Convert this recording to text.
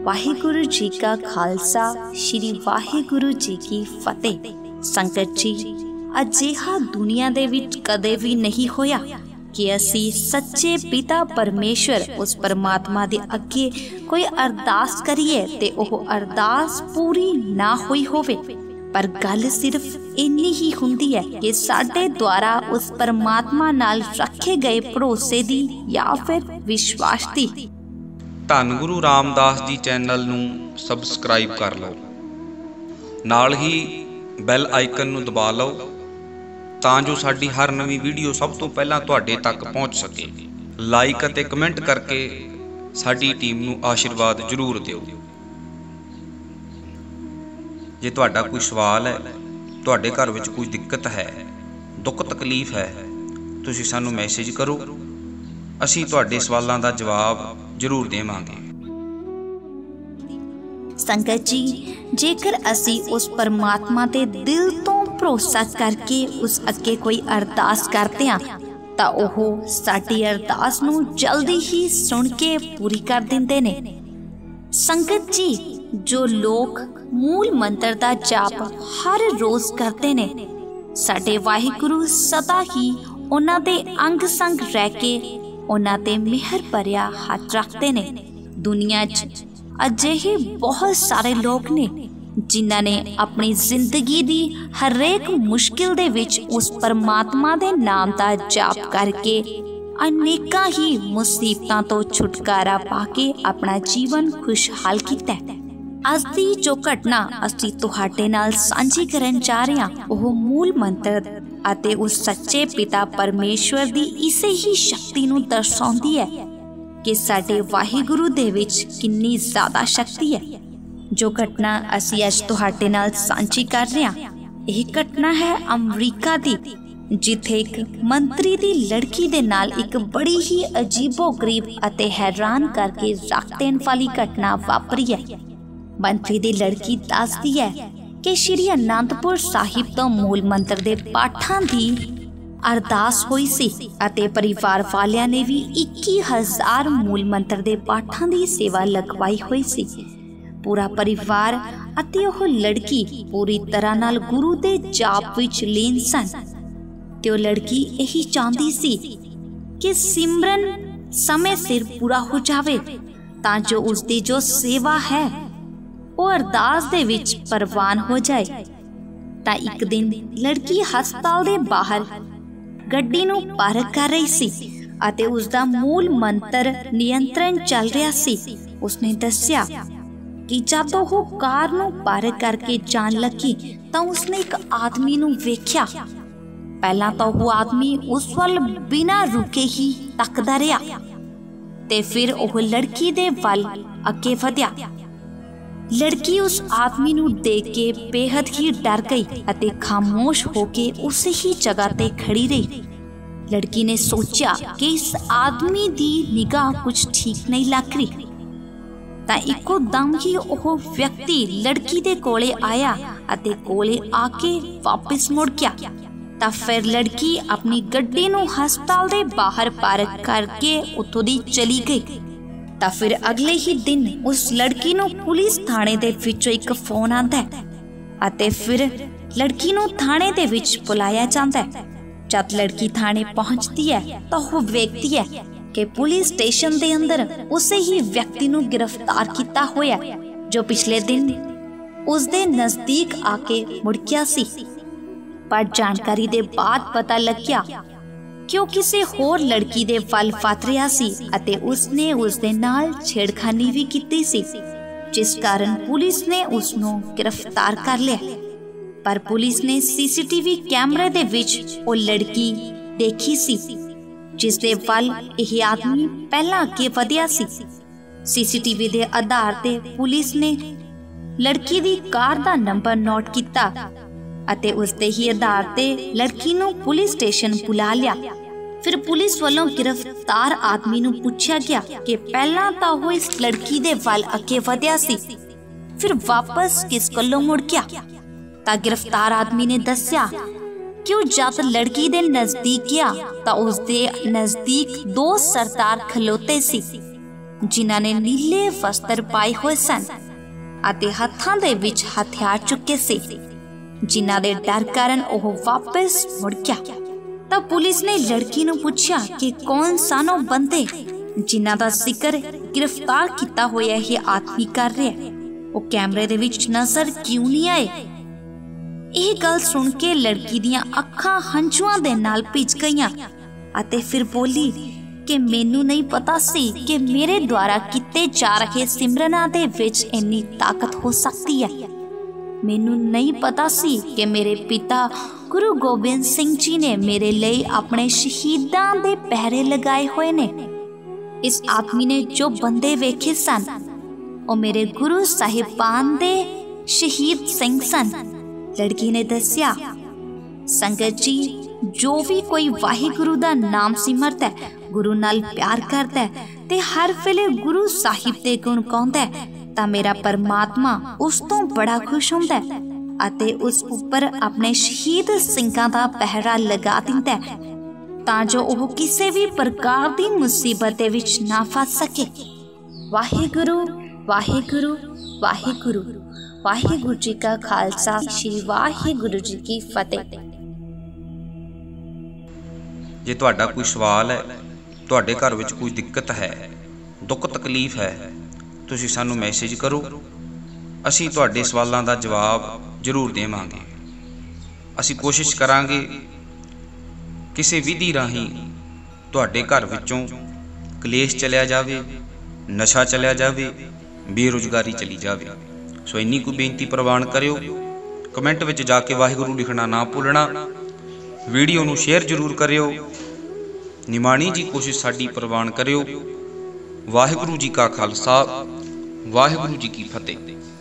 वाहिगुरु जी का खालसा श्री वाहिगुरु जी की फतेह। संगत जी, अजिहा दुनिया दे विच कदे भी नहीं होया कि असी सच्चे पिता परमेश्वर उस परमात्मा दे अगे कोई अरदास करिए ते ओह अरदास पूरी ना हुई होवे। पर गल सिर्फ इन्नी ही हुंदी है कि साडे द्वारा उस परमात्मा नाल रखे गए भरोसे दी या फिर विश्वास दी। धन गुरु रामदास जी चैनल नूं सबसक्राइब कर लो, नाल ही बैल आइकन नूं दबा लो तां जो साडी हर नवीं वीडियो सब तो पहलां तुहाडे तक पहुंच सके। लाइक अते कमेंट करके साडी टीम नूं आशीर्वाद जरूर दिओ। जे तुहाडा कोई सवाल है, तुहाडे घर विच कोई दिक्कत है, दुख तकलीफ है, तुसीं सानूं मैसेज करो, असीं तुहाडे सवालां दा जवाब जरूर देवांगे। संगत जी, जेकर असी उस परमात्मा ते दिल तो भरोसा करके उस अगे कोई अरदास करते हैं तां ओह साडी अरदास नूं जल्दी ही सुन के पूरी कर दिंदे ने। संगत जी, जो लोग मूल मंत्र दा जाप हर रोज करते ने, साडे वाहिगुरु सदा ही उन्हां दे अंग संग रह के उन्हां ते मेहर भरिया हाथ रखते ने। दुनिया च अजिहे बहुत सारे लोग ने जिन्हां ने अपनी जिंदगी दी हरेक मुश्किल दे विच उस परमात्मा दे नाम दा जाप करके अनेकां ही मुसीबतां तो छुटकारा पाके अपना जीवन खुशहाल कीता। अज दी जो घटना असीं तुहाडे नाल सांझी करन जा रहे हां, ओह मूल मंत्र अते उस सच्चे पिता परमेश्वर दी इसे ही शक्ति नूं दर्शाउंदी है कि साडे वाहिगुरु दे विच कितनी ज्यादा शक्ति है। जो घटना असीं अज तुहाडे नाल सांझी कर रहे हां, यह घटना है अमरीका दी, जिथे एक मंत्री दी लड़की दे नाल एक बड़ी ही अजीबो गरीब अते हैरान करके रख देण वाली घटना वापरी है। मंत्री दी लड़की दसदी है कि श्री आनंदपुर साहिब तो मूल मंत्र दे पाठां दी अरदास हुई सी अते परिवार वालियां ने भी 21,000 मूल मंत्र दे पाठां दी सेवा लगवाई हुई सी। पूरा परिवार अते ओह लड़की पूरी तरह नाल गुरु दे जाप विच लीन सन ते ओह लड़की यही चाहती सी कि सिमरन समय सिर पूरा हो जावे तां जो उसदी जो सेवा है वो अरदास दे विच परवान हो जाए। तां एक दिन लड़की हस्पताल दे बाहर गड्डी नूं पार्क कर रही सी अते उसदा मूल मंत्र नियंत्रण चल रहा सी। उसने दस्सिया कि जब वो कार नूं पार्क करके जान लगी तां उसने एक आदमी नूं वेख्या। पहला तो वो आदमी उस वल बिना रुके ही तकदा रहा ते फिर ओह लड़की दे वल अगे वधिया। लड़की उस आदमी नूं देख के बेहद ही डर गई अते खामोश होके उस ही जगह ते खड़ी रही। लड़की ने सोचा कि इस आदमी दी निगाह कुछ ठीक नहीं लग रही। तां इको दम ही ओह व्यक्ति लड़की दे कोले आया अते कोले आके वापस मुड़ गया। तां फिर लड़की अपनी गड्डी नूं हस्पताल दे बाहर पार्क करके उत्थों दी चली गई। तां फिर अगले ही दिन उस लड़की नूं पुलिस थाने दे विचों एक फोन आंदा है अते फिर लड़की नूं थाने दे विच बुलाया जांदा है। जब लड़की थाने पहुंचती है तो वो वेखती है कि पुलिस स्टेशन दे अंदर उसे ही व्यक्ति नूं गिरफ्तार किया होया जो पिछले दिन उसदे नजदीक आके मुड़ गया सी। पर जानकारी दे बाद पता लग गया कि वो किसी होर लड़की दे वल फत रहा सी अते उसने उसदे नाल छेड़खानी भी कीती सी, जिस कारण पुलिस ने उसनों गिरफ्तार कर लिया। पर पुलिस ने सीसीटीवी कैमरे दे विच वो लड़की देखी सी जिसदे वल यह आदमी पहला अगे वधिया सी। सीसीटीवी दे आधार ते पुलिस ने लड़की दी कार दा नंबर नोट किया अते उसदे ही आधार ते लड़की नूं पुलिस स्टेशन बुला लिया। फिर पुलिस वालों गिरफ्तार आदमी नूं पूछा गया कि पहला तो वो इस लड़की दे वल अगे वधिया सी, फिर वापस किस गल्लों मुड़ गया। तां गिरफ्तार आदमी ने दस्सिया कि वो जद लड़की दे नजदीक गया तां उसदे नजदीक दो सरदार खलोते सी जिन्हां ने नीले वस्त्र पाए हुए सन ਅਤੇ ਹੱਥਾਂ ਦੇ ਵਿੱਚ ਹਥਿਆਰ ਚੁੱਕੇ ਸੀ, ਜਿਨ੍ਹਾਂ ਦੇ ਡਰ ਕਾਰਨ ਉਹ ਵਾਪਸ ਮੁੜ ਗਿਆ। ਤਾਂ ਪੁਲਿਸ ਨੇ ਲੜਕੀ ਨੂੰ ਪੁੱਛਿਆ ਕਿ ਕੌਣ ਸਨ ਉਹ ਬੰਦੇ ਜਿਨ੍ਹਾਂ ਦਾ ਜ਼ਿਕਰ ਗ੍ਰਿਫਤਾਰ ਕੀਤਾ ਹੋਇਆ ਇਹ ਆਦਮੀ ਕਰ ਰਿਹਾ, ਉਹ ਕੈਮਰੇ ਦੇ ਵਿੱਚ ਨਜ਼ਰ ਕਿਉਂ ਨਹੀਂ ਆਏ। ਇਹ ਗੱਲ ਸੁਣ ਕੇ ਲੜਕੀ ਦੀਆਂ ਅੱਖਾਂ ਹੰਝੂਆਂ ਦੇ ਨਾਲ ਭਿੱਜ ਗਈਆਂ ਅਤੇ ਫਿਰ ਬੋਲੀ कि मैनू नहीं पता सी कि मेरे द्वारा किते जा रहे सिमरनां दे विच इन्नी ताकत हो सकती है। मैनू नहीं पता सी कि मेरे पिता गुरु गोबिंद सिंह जी ने मेरे लिए अपने शहीदां दे पहरे लगाए हुए ने। इस आदमी ने जो बंदे वेखे सन वो मेरे गुरु साहिबान दे शहीद सिंह सन। लड़की ने दस्या, संगत जी जो भी कोई वाहिगुरु दा नाम सिमरता है, गुरु नाल प्यार करता है ते हर वेले गुरु साहिब दे गुण गाउंदा है तां मेरा परमात्मा उस तो बड़ा खुश हुंदा है अते उस उपर अपने शहीद सिंघां दा पहरा लगा दिंदा है तां जो ओह किसी भी प्रकार दी मुसीबत दे विच ना फस सके। वाहिगुरु वाहिगुरु वाहिगुरु। वाहिगुरु जी का खालसा, श्री वाहिगुरु जी की फतेह। जे तुहाडा कोई सवाल है, तुहाडे घर विच कोई दिक्कत है, दुख तकलीफ है, तुसीं सानूं मैसेज करो, असीं तुहाडे सवालां दा जवाब जरूर देवांगे। असीं कोशिश करांगे किसी विधि राहीं तुहाडे घर विचों कलेश चलिया जावे, नशा चलिया जावे, बेरोजगारी चली जावे। सो इन्नी कोई बेनती प्रवान करियो। कमेंट विच जाके वाहिगुरू लिखना ना भुलना। वीडियो नूं शेयर जरूर करियो। निमाणी जी कोशिश साडी प्रवान करियो। वाहिगुरू जी का खालसा, वाहिगुरू जी की फतेह।